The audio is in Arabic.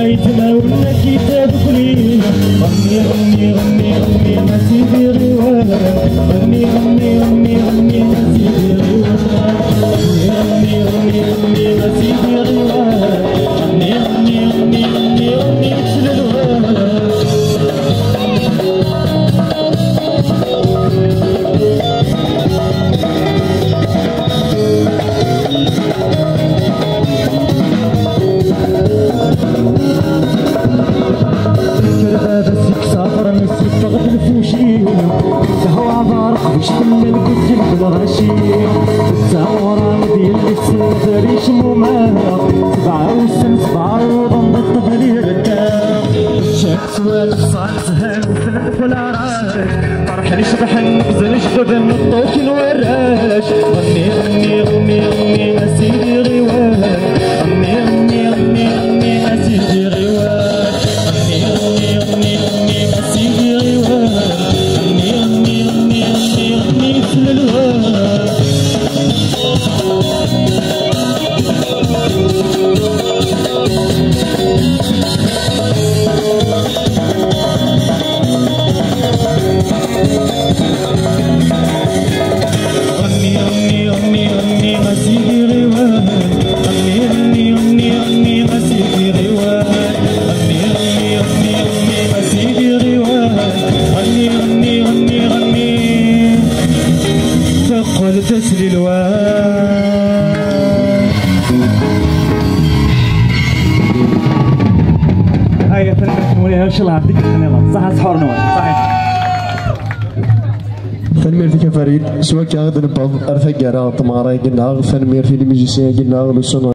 يتناولنا كتاب قليل. غني غني غني غني ما سيدي غيوان، غني غني غني غني ما سيدي غيوان، غني غني غني ما سيدي غيوان، غني غني غني غني غني مثل الوان. شحال كنت بالغشيم التعورة ديال السفر يشمومها 7 وضم بالطفل يرتاح. شاف والف صار زهان وفلفل عراش طرح نشبح نبزل جدد نطوك الوراش. غني غني غني غني ما سيدي غيوان، غني غني غني غني ما سيدي غيوان، غني غني غني غني ما سيدي غيوان، غني غني غني غني غني مثل الوان. غني غني غني غني ما سيدي غيوان، غني غني غني غني ما سيدي غيوان، غني غني غني غني ما سيدي غيوان، غني غني غني غني ثقل تسلي الوان. هاي فنان وليها وش الله عبدك الخنيلة صح سحور نوال صحيح. فنمير في فريد سواء كان غدا نبض أرفق على طمارة قلنا فنمير في الميوزيسيان قلنا